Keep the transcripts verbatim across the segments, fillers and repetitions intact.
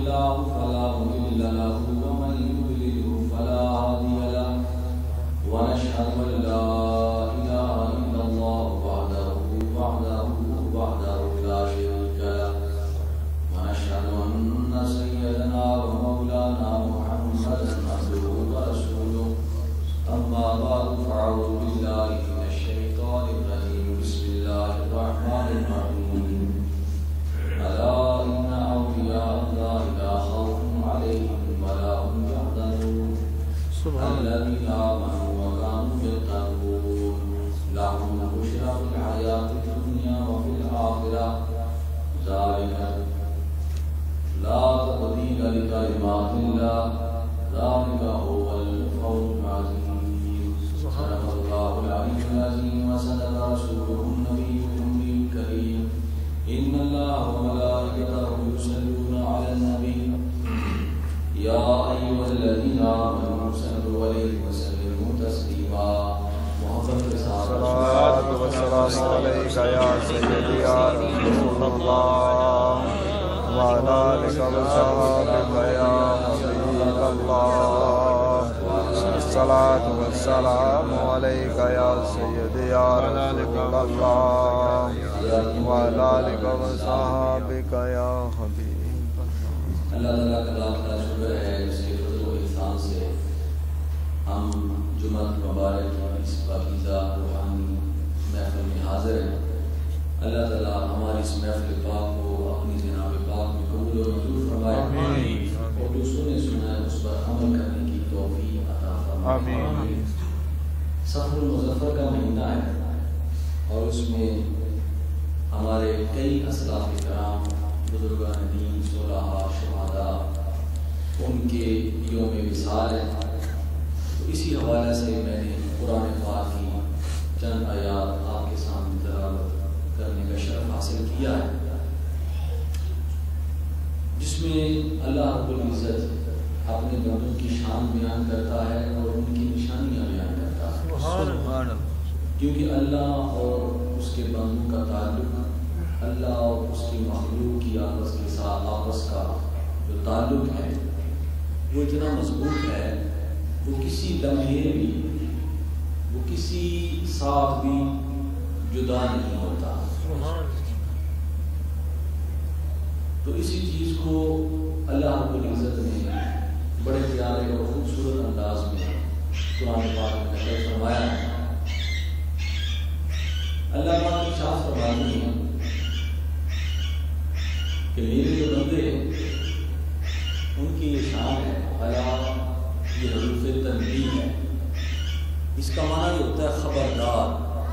الله فلا مضل له ومن يضلل فلا هادي له ونشهد أن لا إله إلا الله وحده وحده وحده لا شريك له ونشهد أن سيدنا ومولانا محمدا عبده ورسوله أما بعد فأعوذ بالله من الشيطان الرجيم بسم الله الرحمن الرحيم ألا إن أولياء الله لا خوف عليهم ولا هم يحزنون الذين آمنوا وكانوا يتقون لهم البشرى في الحياة الدنيا وفي الآخرة ذلك لا تبديل لكلمات الله ذلك هو الفوز العظيم صدق الله العلي العظيم وصدق رسوله النبي الأمي الكريم إن الله وملائكته يصلون على النبي يا أيها الذين آمنوا صلوا عليه وسلموا تسليما الصلاة والسلام عليك يا سيدي يا رسول الله وعلى آلك وصحبك يا حبيب الله الصلاة والسلام عليك يا سيدي يا رسول الله وعلى آلك وصحبك يا حبيب اللہ تعالیٰ کا لاکھ لاکھ شکر ہے اس کے فضل و احسان سے ہم جمعہ مبارک کی اس پاکیزہ روحانی محفل میں حاضر ہیں۔ اللہ تعالیٰ ہماری اس محفل پاک کو اپنی جناب پاک میں قبول و منظور فرمائے اور جو سنے سنا ہے اس پر عمل کرنے کی توفیق عطا فرمائے۔ سفر المظفر کا مہینہ ہے اور اس میں ہمارے کئی اسلاف کرام بزرگان دین صلحاء شہداء ان کے یوم وصال ہے، تو اسی حوالے سے میں نے قرآن پاک کی چند آیات آپ کے سامنے تلاوت کرنے کا شرف حاصل کیا ہے، جس میں اللہ رب العزت اپنے بندوں کی شان بیان کرتا ہے اور ان کی نشانیاں بیان کرتا ہے، کیونکہ اللہ اور اس کے بندوں کا تعلق، اللہ اور اس کی مخلوق کی آپس کے ساتھ آپس کا جو تعلق ہے وہ اتنا مضبوط ہے، وہ کسی لمحے بھی، وہ کسی ساتھ بھی جدا نہیں ہوتا۔ تو اسی چیز کو اللہ رب العزت نے بڑے پیارے اور خوبصورت انداز میں قرآن پاک میں نقل فرمایا ہے۔ اللہ پاک کی شان فرماتی ہے کہ میرے جو بندے ہیں ان کی یہ شان ہے، الا یہ حروف تنبیہ ہے، اس کا معنی یہ ہوتا ہے خبردار،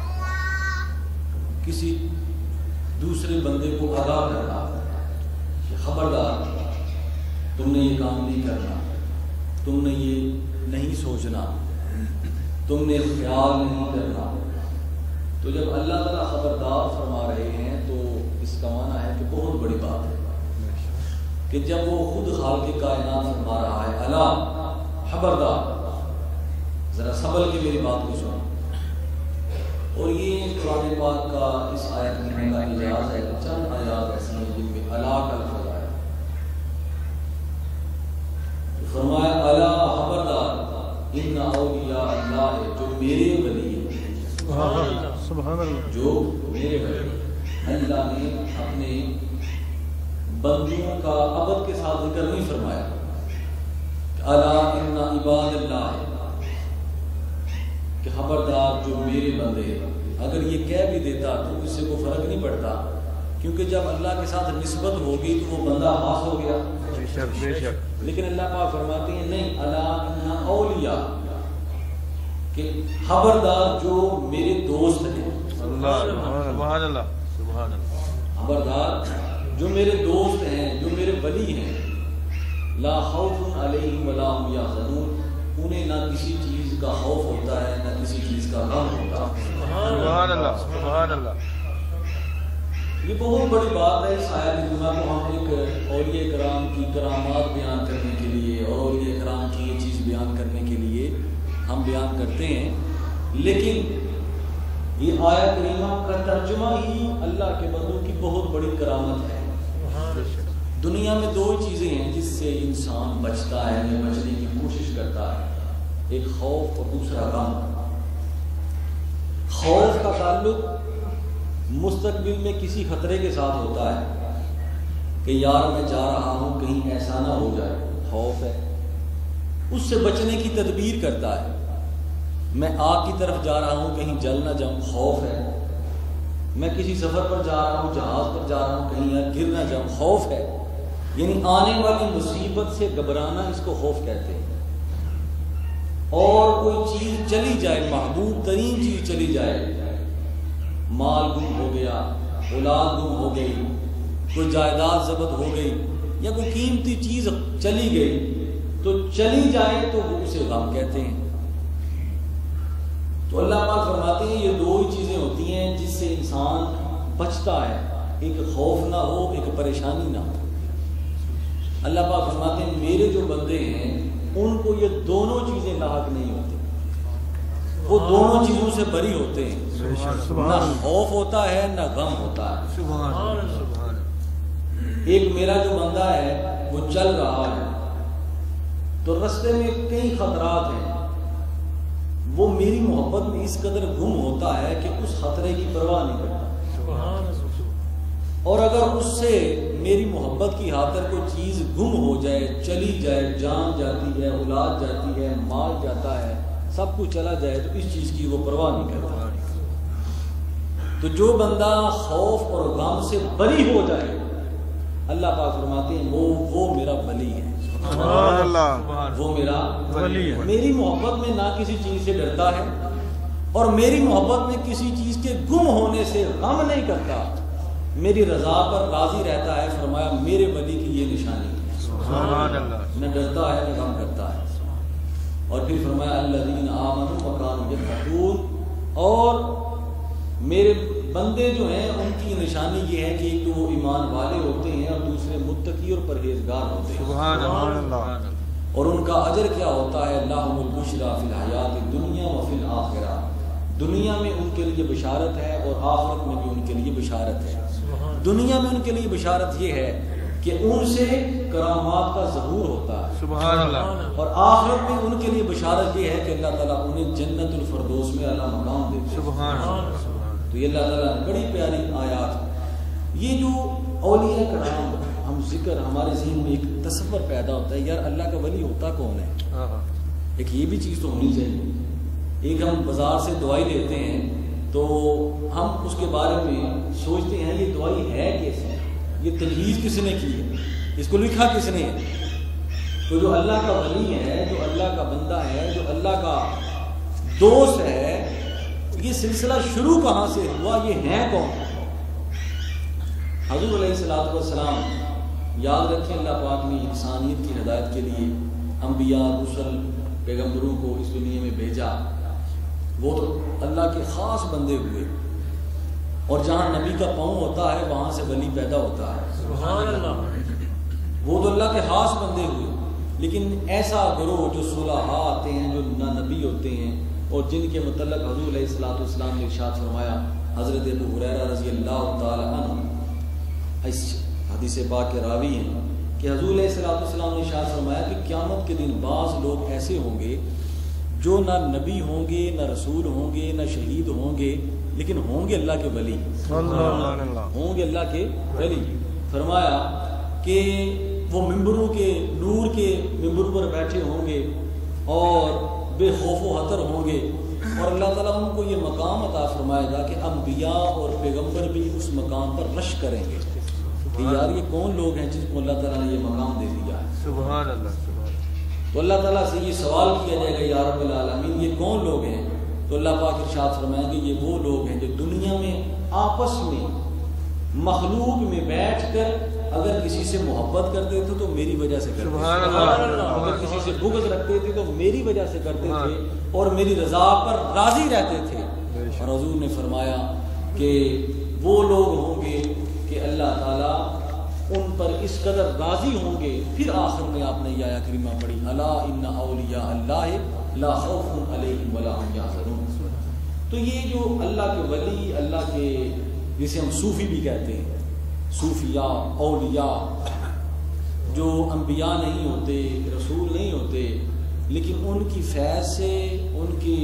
کسی دوسرے بندے کو آگاہ کرنا کہ خبردار تم نے یہ کام نہیں کرنا، تم نے یہ نہیں سوچنا، تم نے خیال نہیں کرنا۔ تو جب اللہ تعالیٰ خبردار فرما رہے ہیں تو اس کا معنی ہے کہ بہت بڑی بات ہے کہ جب وہ خود خالق کائنات فرما رہا ہے الا خبردار، ذرا سنبھل کے میری بات کو سنو۔ اور یہ قرآن پاک کا اس آیت میں کا اعجاز ہے کہ چند آیات ایسی ہیں جن میں الا کا لفظ آیا، فرمایا الا خبردار ان اولیاء اللہ، جو میرے ولی ہیں، سبحان اللہ، جو میرے ولی، اللہ نے اپنے بندیوں کا عبد کے ساتھ ذکر نہیں فرمایا، الا ان عباد اللہ، کہ خبردار جو میرے بندے ہیں۔ اگر یہ کہہ بھی دیتا تو اس سے کوئی فرق نہیں پڑتا، کیونکہ جب اللہ کے ساتھ نسبت ہوگی تو وہ بندہ خاص ہو گیا، بے شک بے شک۔ لیکن اللہ پاک فرماتے ہیں نہیں، الا ان اولیاء، کہ خبردار جو میرے دوست ہیں، اللہ سبحان اللہ سبحان اللہ، خبردار جو میرے دوست ہیں، جو میرے ولی ہیں، لا خوف علیہم ولا هم یحزنون، انہیں نہ کسی چیز کا خوف ہوتا ہے نہ کسی چیز کا غم ہوتا۔ سبحان اللہ سبحان اللہ، یہ بہت بڑی بات ہے۔ اس آیت کریمہ کو ہم ایک اولیاء کرام کی کرامات بیان کرنے کے لیے اور اولیاء کرام کی یہ چیز بیان کرنے کے لیے ہم بیان کرتے ہیں، لیکن یہ آیت کریمہ کا ترجمہ ہی اللہ کے بندوں کی بہت بڑی کرامت ہے۔ دنیا میں دو چیزیں ہیں جس سے انسان بچتا ہے یا بچنے کی کوشش کرتا ہے، ایک خوف اور دوسرا غم۔ خوف کا تعلق مستقبل میں کسی خطرے کے ساتھ ہوتا ہے کہ یار میں جا رہا ہوں کہیں ایسا نہ ہو جائے، خوف ہے، اس سے بچنے کی تدبیر کرتا ہے۔ میں آگ کی طرف جا رہا ہوں کہیں جل نہ جاؤں، خوف ہے۔ میں کسی سفر پر جا رہا ہوں، جہاز پر جا رہا ہوں کہیں یار گر نہ جاؤں، خوف ہے۔ یعنی آنے والی مصیبت سے گھبرانا اس کو خوف کہتے ہیں۔ اور کوئی چیز چلی جائے، محبوب ترین چیز چلی جائے، مال گم ہو گیا، اولاد گم ہو گئی، کوئی جائیداد ضبط ہو گئی، یا کوئی قیمتی چیز چلی گئی، تو چلی جائے تو وہ اسے غم کہتے ہیں۔ تو اللہ پاک فرماتے ہیں یہ دو ہی چیزیں ہوتی ہیں جس سے انسان بچتا ہے، ایک خوف نہ ہو، ایک پریشانی نہ ہو۔ اللہ پاک فرماتے ہیں میرے جو بندے ہیں ان کو یہ دونوں چیزیں لاحق نہیں ہوتی، وہ دونوں چیزوں سے بری ہوتے ہیں، نہ خوف ہوتا ہے نہ غم ہوتا ہے۔ ایک میرا جو بندہ ہے وہ چل رہا ہے تو رستے میں کئی خطرات ہیں، وہ میری محبت میں اس قدر گم ہوتا ہے کہ اس خطرے کی پرواہ نہیں کرتا، اور اگر اس سے میری محبت کی خاطر کوئی چیز گم ہو جائے، چلی جائے، جان جاتی ہے، اولاد جاتی ہے، مال جاتا ہے، سب کچھ چلا جائے تو اس چیز کی وہ پرواہ نہیں کرتا۔ تو جو بندہ خوف اور غم سے بری ہو جائے، اللہ پاک فرماتے ہیں وہ وہ میرا ولی ہے، وہ میرا ولی ہے۔ میری محبت میں نہ کسی چیز سے ڈرتا ہے اور میری محبت میں کسی چیز کے گم ہونے سے غم نہیں کرتا، میری رضا پر راضی رہتا ہے۔ فرمایا میرے ولی کی یہ نشانی ہے، سبحان اللہ، نہ ڈرتا ہے نہ غم کرتا ہے۔ اور پھر فرمایا الذین آمنوا وکانوا یتقون، اور میرے بندے جو ہیں ان کی نشانی یہ ہے کہ ایک تو وہ ایمان والے ہوتے ہیں اور دوسرے متقی اور پرہیزگار ہوتے ہیں، سبحان اللہ۔ اور ان کا اجر کیا ہوتا ہے، لہم البشریٰ فی الحیات الدنیا وفی الآخرہ، دنیا میں ان کے لیے بشارت ہے اور آخرت میں بھی ان کے لیے بشارت ہے۔ دنیا میں ان کے لیے بشارت یہ ہے کہ ان سے کرامات کا ظہور ہوتا ہے، سبحان اللہ، اور آخرت میں ان کے لیے بشارت یہ ہے کہ اللہ تعالیٰ انہیں جنت الفردوس میں اعلیٰ مقام دیتے ہیں، سبحان اللہ۔ تو یہ اللہ تعالیٰ نے بڑی پیاری آیات، یہ جو اولیاء کرام ہم ذکر، ہمارے ذہن میں ایک تصور پیدا ہوتا ہے یار اللہ کا ولی ہوتا کون ہے، ایک یہ بھی چیز تو ہونی چاہیے۔ ایک ہم بازار سے دوائی لیتے ہیں تو ہم اس کے بارے میں سوچتے ہیں یہ دوائی ہے کیسے، یہ تجویز کس نے کی ہے، اس کو لکھا کس نے ہے۔ تو جو اللہ کا ولی ہے، جو اللہ کا بندہ ہے، جو اللہ کا دوست ہے، یہ سلسلہ شروع کہاں سے ہوا، یہ ہے کون؟ حضور علیہ الصلوۃ والسلام، یاد رکھیں اللہ پاک نے انسانیت کی ہدایت کے لیے انبیاء، رسل، پیغمبروں کو اس دنیا میں بھیجا، وہ تو اللہ کے خاص بندے ہوئے، اور جہاں نبی کا پاؤں ہوتا ہے وہاں سے ولی پیدا ہوتا ہے، سبحان اللہ۔ وہ تو اللہ کے خاص بندے ہوئے، لیکن ایسا گروہ جو صلحاء آتے ہیں، جو نہ نبی ہوتے ہیں، اور جن کے متعلق حضور علیہ الصلوۃ والسلام نے ارشاد فرمایا، حضرت ابو ہریرہ رضی اللہ تعالی عنہ اس حدیث پاک کے راوی ہیں کہ حضور علیہ الصلوۃ والسلام نے ارشاد فرمایا کہ قیامت کے دن بعض لوگ ایسے ہوں گے جو نہ نبی ہوں گے، نہ رسول ہوں گے، نہ شہید ہوں گے، لیکن ہوں گے اللہ کے ولی، ہوں گے اللہ کے ولی۔ فرمایا کہ وہ ممبروں کے نور کے ممبر پر بیٹھے ہوں گے اور بے خوف و خطر ہوں گے، اور اللہ تعالیٰ ان کو یہ مقام عطا فرمائے گا کہ انبیاء اور پیغمبر بھی اس مقام پر رش کریں گے کہ یار یہ کون لوگ ہیں جن کو اللہ تعالیٰ نے یہ مقام دے دیا ہے، سبحان اللہ۔ تو اللہ تعالیٰ سے یہ سوال کیا جائے گا یا رب العالمین یہ کون لوگ ہیں، تو اللہ پاک ارشاد فرمائیں گے یہ وہ لوگ ہیں جو دنیا میں آپس میں مخلوق میں بیٹھ کر اگر کسی سے محبت کرتے تھے تو میری وجہ سے کرتے تھے، اگر کسی سے بغض رکھتے تھے تو میری وجہ سے کرتے تھے، اور میری رضا پر راضی رہتے تھے۔ اور حضور نے فرمایا کہ وہ لوگ ہوں گے کہ اللہ تعالیٰ ان پر اس قدر راضی ہوں گے۔ پھر آخر میں آپ نے یہ آیت کریمہ پڑھی، الا ان اولیاء اللہ لا خوف علیہم ولا هم یحزنون۔ تو یہ جو اللہ کے ولی، اللہ کے جسے ہم صوفی بھی کہتے ہیں، صوفیاء، اولیاء، جو انبیاء نہیں ہوتے، رسول نہیں ہوتے، لیکن ان کی فیض سے، ان کی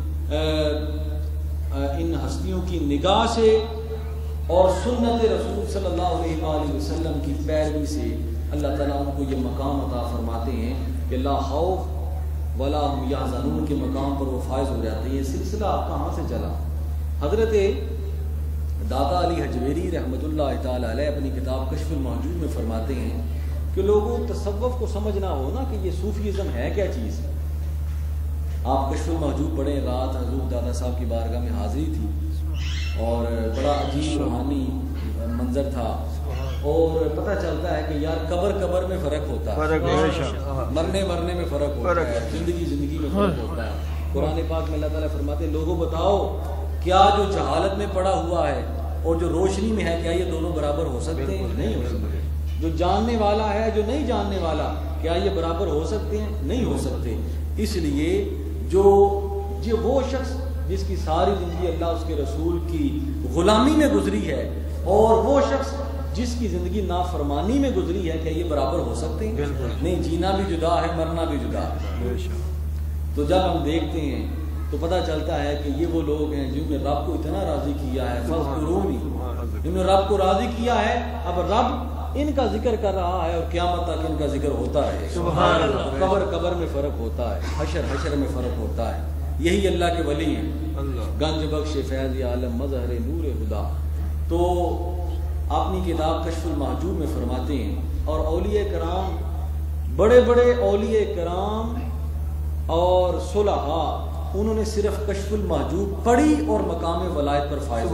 ان ہستیوں کی نگاہ سے اور سنت رسول صلی اللہ علیہ وآلہ وسلم کی پیروی سے اللہ تعالیٰ ان کو یہ مقام عطا فرماتے ہیں کہ لا خوف ولا هم یحزنون کے مقام پر وہ فائز ہو جاتے ہیں۔ یہ سلسلہ آپ کہاں سے چلا؟ حضرت دادا علی حجویری رحمۃ اللہ تعالی علیہ اپنی کتاب کشف المحجوب میں فرماتے ہیں کہ لوگوں تصوف کو سمجھنا ہو نا کہ یہ صوفیزم ہے کیا چیز۔ آپ کشف المحجوب پڑھیں، رات حضور دادا صاحب کی بارگاہ میں حاضری تھی اور بڑا عجیب روحانی منظر تھا، اور پتہ چلتا ہے کہ یار قبر قبر میں فرق ہوتا ہے، مرنے مرنے میں فرق ہوتا ہے، زندگی زندگی میں فرق ہوتا ہے۔ قرآن پاک میں اللہ تعالیٰ فرماتے ہیں لوگوں بتاؤ کیا جو جہالت میں پڑا ہوا ہے اور جو روشنی میں ہے، کیا یہ دونوں برابر ہو سکتے ہیں؟ نہیں ہو سکتے۔ جو جاننے والا ہے جو نہیں جاننے والا، کیا یہ برابر ہو سکتے ہیں؟ نہیں ہو سکتے۔ اس لیے جو جو وہ شخص جس کی ساری زندگی اللہ اس کے رسول کی غلامی میں گزری ہے اور وہ شخص جس کی زندگی نافرمانی میں گزری ہے، کیا یہ برابر ہو سکتے ہیں؟ نہیں، جینا بھی جدا ہے، مرنا بھی جدا ہے۔ تو جب ہم دیکھتے ہیں تو پتہ چلتا ہے کہ یہ وہ لوگ ہیں جنہوں نے رب کو اتنا راضی کیا ہے، فذکرونی، انہوں نے رب کو راضی کیا ہے، اب رب ان کا ذکر کر رہا ہے اور قیامت تک ان کا ذکر ہوتا رہے گا۔ قبر قبر میں فرق ہوتا ہے، حشر حشر میں فرق ہوتا ہے۔ یہی اللہ کے ولی ہیں، گنج بخش فیض عالم مظہر نور خدا۔ تو اپنی کتاب کشف المحجوب میں فرماتے ہیں، اور اولیاء کرام، بڑے بڑے اولیاء کرام اور صلحاء، انہوں نے صرف کشف المحجوب پڑھی اور مقام ولایت پر فائز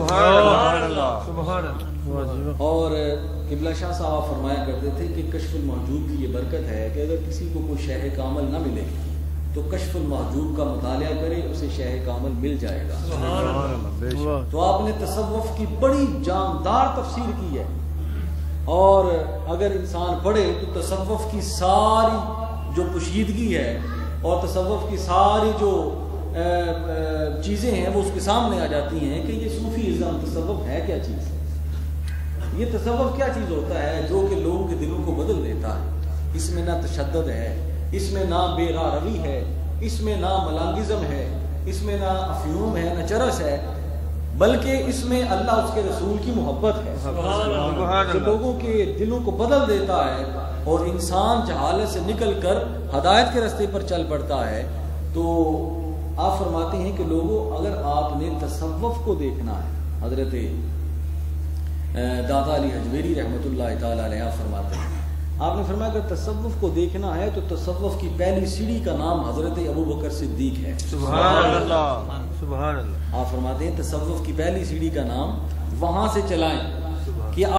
ہوئے۔ اور قبلہ شاہ صاحب فرمایا کرتے تھے کہ کشف المحجوب کی یہ برکت ہے کہ اگر کسی کو کوئی شیخ کامل نہ ملے تو کشف المحجوب کا مطالعہ کرے، اسے شیخ کامل مل جائے گا۔ تو آپ نے تصوف کی بڑی جاندار تفسیر کی ہے، اور اگر انسان پڑھے تو تصوف کی ساری جو پوشیدگی ہے اور تصوف کی ساری جو چیزیں ہیں وہ اس کے سامنے آ جاتی ہیں کہ یہ صوفیزم تصوف ہے کیا چیز۔ یہ تصوف کیا چیز ہوتا ہے جو کہ لوگوں کے دلوں کو بدل دیتا ہے۔ اس میں نہ تشدد ہے، اس میں نہ بے راہ روی ہے، اس میں نہ ملانگزم ہے، اس میں نہ افیوم ہے، نہ چرس ہے، بلکہ اس میں اللہ اس کے رسول کی محبت ہے جو لوگوں کے دلوں کو بدل دیتا ہے، اور انسان جہالت سے نکل کر ہدایت کے راستے پر چل پڑتا ہے۔ تو آپ فرماتے ہیں کہ لوگوں اگر آپ نے تصوف کو دیکھنا ہے، حضرت دادا علی حجویری رحمۃ اللہ تعالی علیہ فرماتے ہیں، آپ نے فرمایا کہ تصوف کو دیکھنا ہے تو تصوف کی پہلی سیڑھی کا نام حضرت ابو بکر صدیق ہے۔ سبحان اللہ، سبحان اللہ۔ آپ فرماتے ہیں تصوف کی پہلی سیڑھی کا نام وہاں سے چلائیں